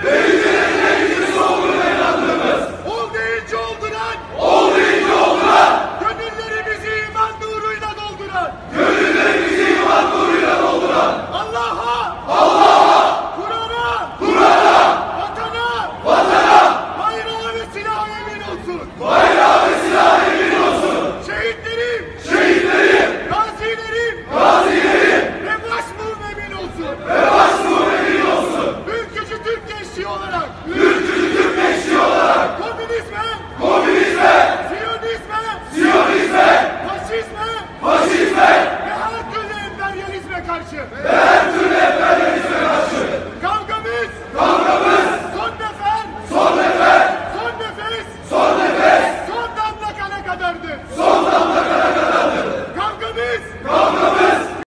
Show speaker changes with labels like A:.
A: Büyüklerin meclisi olduğuna inandığımız. Ol deyince olduran. Ol deyince olduran. Gönüllerimizi iman nuruyla dolduran. Gönüllerimizi iman nuruyla dolduran. Allah'a. Allah'a. Kur'an'a. Kur'an'a. Vatana. Vatana. Bayrağı ve silaha yemin olsun. Bayrağı ve silaha yemin olsun. Şehitlerim. Şehitlerim. Gazilerim. Gazilerim. Ve başbuğ emin olsun. Ve başbuğ emin olsun. Ülkücü Türk gençliği olarak. Ülkücü Türk gençliği olarak. Komünizme. Komünizme. Siyonizme. Siyonizme. Faşizme. Faşizme. Ve her türlü emperyalizme karşı.